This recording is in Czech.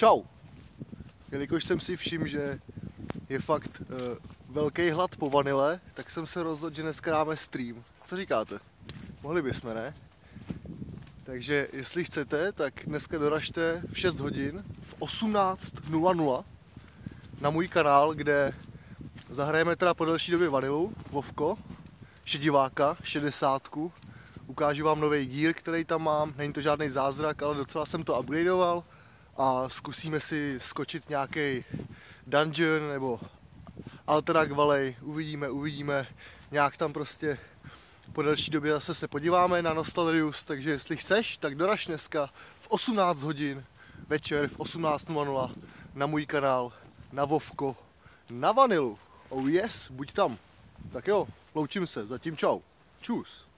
Čau! Jelikož jsem si všiml, že je fakt velký hlad po vanile, tak jsem se rozhodl, že dneska dáme stream. Co říkáte? Mohli bychom, ne? Takže jestli chcete, tak dneska doražte v 6 hodin v 18:00 na můj kanál, kde zahrajeme teda po delší době vanilu, Vovko, šediváka, 60. Ukážu vám nový gear, který tam mám, není to žádný zázrak, ale docela jsem to upgradeoval a zkusíme si skočit nějaký dungeon nebo Alterac Valley, uvidíme, nějak tam prostě po delší době zase se podíváme na Nostalrius, takže jestli chceš, tak doraž dneska v 18 hodin večer v 18:00 na můj kanál, na Vovko, na vanilu. Oh yes, buď tam. Tak jo, loučím se, zatím čau. Čus.